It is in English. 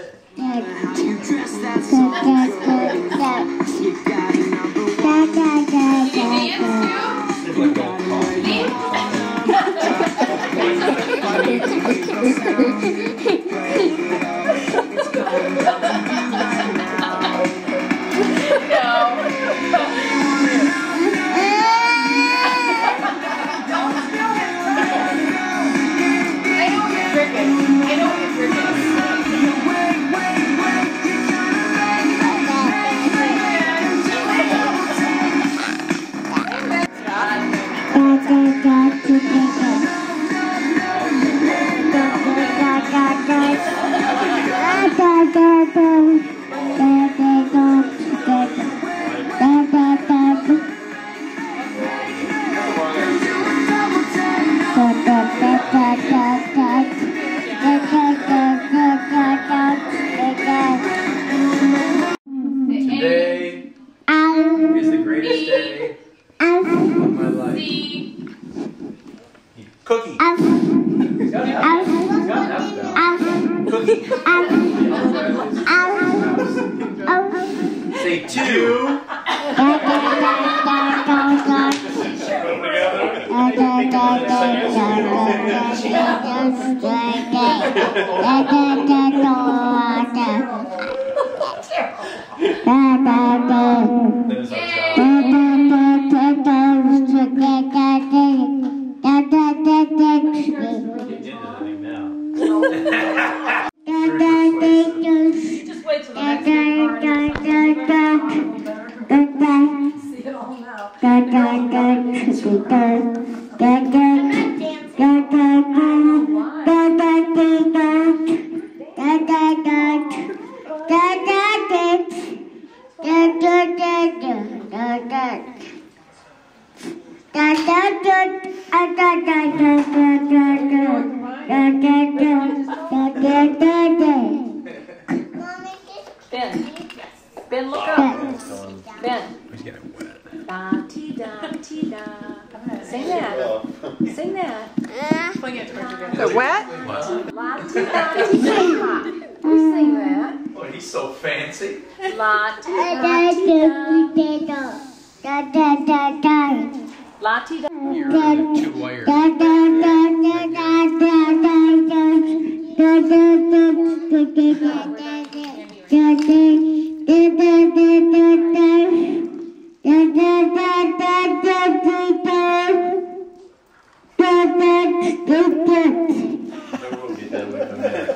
Today is the greatest day of my life. Cookie. Cookie. Say two. Just wait till the next see it all now. Ben, look up. Ben. He's getting wet. Da-ti-da-ti-da. Sing that. Sing that. Swing it towards your The what? La-ti-da-ti-da. We sing that. Oh, he's so fancy. La-ti-da-ti-da. La-ti-da. You're two wires. I will get that with a minute.